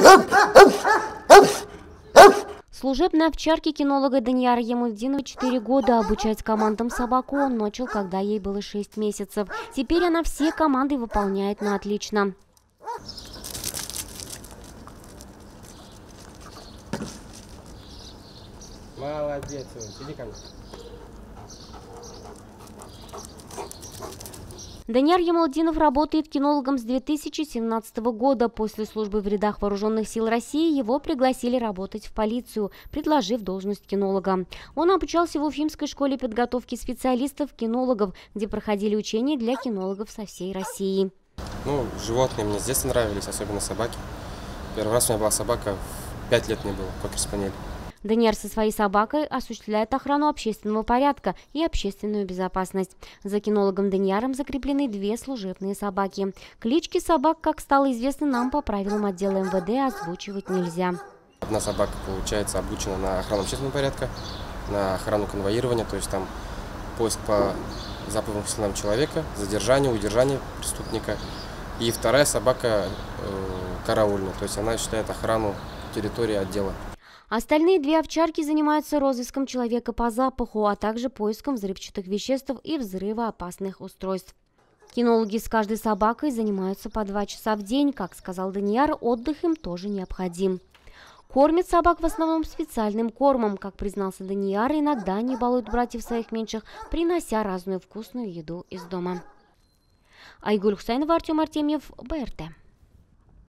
Служебной овчарке кинолога Данияра Ямульдинова 4 года. Обучать командам собаку он начал, когда ей было 6 месяцев. Теперь она все команды выполняет на отлично. Молодец, иди ко мне. Данияр Ямульдинов работает кинологом с 2017 года. После службы в рядах Вооруженных сил России его пригласили работать в полицию, предложив должность кинолога. Он обучался в Уфимской школе подготовки специалистов-кинологов, где проходили учения для кинологов со всей России. Животные мне с детства нравились, особенно собаки. Первый раз у меня была собака, 5 лет мне было, кокер-спаниель. Данияр со своей собакой осуществляет охрану общественного порядка и общественную безопасность. За кинологом Данияром закреплены 2 служебные собаки. Клички собак, как стало известно нам по правилам отдела МВД, озвучивать нельзя. Одна собака, получается, обучена на охрану общественного порядка, на охрану конвоирования, то есть там поиск по заповедным сигналам человека, задержание, удержание преступника. И вторая собака караульная, то есть она осуществляет охрану территории отдела. Остальные 2 овчарки занимаются розыском человека по запаху, а также поиском взрывчатых веществ и взрывоопасных устройств. Кинологи с каждой собакой занимаются по 2 часа в день. Как сказал Данияр, отдых им тоже необходим. Кормят собак в основном специальным кормом. Как признался Данияр, иногда они балуют братьев своих меньших, принося разную вкусную еду из дома. Айгуль Хусайнова, Артем Артемьев, БРТ.